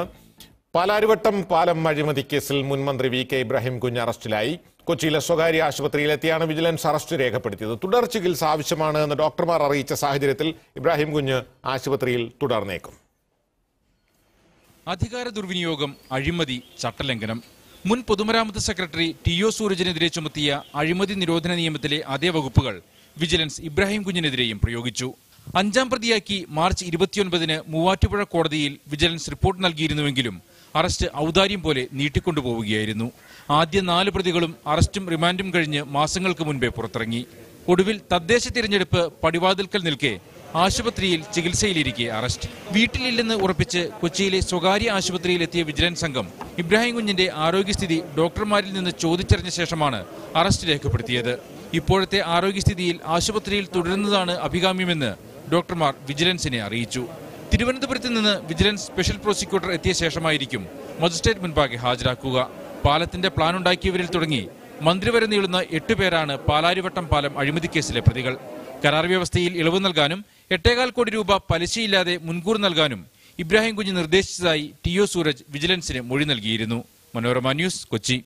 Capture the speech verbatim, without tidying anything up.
പാലാരിവട്ടം പാലം അഴിമതി കേസിൽ മുൻമന്ത്രി വി കെ ഇബ്രാഹിം കുഞ്ഞ് അറസ്റ്റിലായി. കൊച്ചിയിലെ സ്വകാര്യ ആശുപത്രിയിലെത്തിയാണ് വിജിലൻസ് അറസ്റ്റ് രേഖപ്പെടുത്തിയത്. തുടർ ചികിത്സ ആവശ്യമാണ് എന്ന് ഡോക്ടർമാർ അറിയിച്ച സാഹചര്യത്തിൽ ഇബ്രാഹിം കുഞ്ഞ് ആശുപത്രിയിൽ തുടർന്നേക്കും. അധികാര ദുർവിനിയോഗം, അഴിമതി, ചട്ടലംഘനം. മുൻ പൊതുമരാമത്ത് സെക്രട്ടറി ടി ഒ സൂരജിനെതിരെ ചുമത്തിയ അഴിമതി നിരോധന നിയമത്തിലെ അതേ വകുപ്പുകൾ വിജിലൻസ് ഇബ്രാഹിം കുഞ്ഞിനെതിരെയും പ്രയോഗിച്ചു. അഞ്ചാം പ്രതിയാക്കി മാർച്ച് ഇരുപത്തിയൊൻപതിന് മൂവാറ്റുപുഴ കോടതിയിൽ വിജിലൻസ് റിപ്പോർട്ട് നൽകിയിരുന്നുവെങ്കിലും അറസ്റ്റ് ഔദാര്യം പോലെ നീട്ടിക്കൊണ്ടുപോവുകയായിരുന്നു. ആദ്യ നാല് പ്രതികളും അറസ്റ്റും റിമാൻഡും കഴിഞ്ഞ് മാസങ്ങൾക്ക് മുൻപേ പുറത്തിറങ്ങി. ഒടുവിൽ തദ്ദേശ തിരഞ്ഞെടുപ്പ് പടിവാതിൽക്കൽ നിൽക്കെ ആശുപത്രിയിൽ ചികിത്സയിലിരിക്കെ അറസ്റ്റ്. വീട്ടിലില്ലെന്ന് ഉറപ്പിച്ച് കൊച്ചിയിലെ സ്വകാര്യ ആശുപത്രിയിലെത്തിയ വിജിലൻസ് സംഘം ഇബ്രാഹിം കുഞ്ഞിന്റെ ആരോഗ്യസ്ഥിതി ഡോക്ടർമാരിൽ നിന്ന് ചോദിച്ചറിഞ്ഞ ശേഷമാണ് അറസ്റ്റ് രേഖപ്പെടുത്തിയത്. ഇപ്പോഴത്തെ ആരോഗ്യസ്ഥിതിയിൽ ആശുപത്രിയിൽ തുടരുന്നതാണ് അഭികാമ്യമെന്ന് ഡോക്ടർമാർ വിജിലൻസിനെ അറിയിച്ചു. തിരുവനന്തപുരത്ത് നിന്ന് വിജിലൻസ് സ്പെഷ്യൽ പ്രോസിക്യൂട്ടർ എത്തിയ ശേഷമായിരിക്കും മജിസ്ട്രേറ്റ് മുൻപാകെ ഹാജരാക്കുക. പാലത്തിന്റെ പ്ലാൻ ഉണ്ടാക്കിയവരിൽ തുടങ്ങി മന്ത്രി വരെ നീളുന്ന എട്ടുപേരാണ് പാലാരിവട്ടം പാലം അഴിമതി കേസിലെ പ്രതികൾ. കരാർ വ്യവസ്ഥയിൽ ഇളവ് നൽകാനും എട്ടേകാൽ കോടി രൂപ പലിശയില്ലാതെ മുൻകൂർ നൽകാനും ഇബ്രാഹിം കുഞ്ഞ് നിർദ്ദേശിച്ചതായി ടി ഒ സൂരജ് വിജിലൻസിന് മൊഴി നൽകിയിരുന്നു. മനോരമ ന്യൂസ്, കൊച്ചി.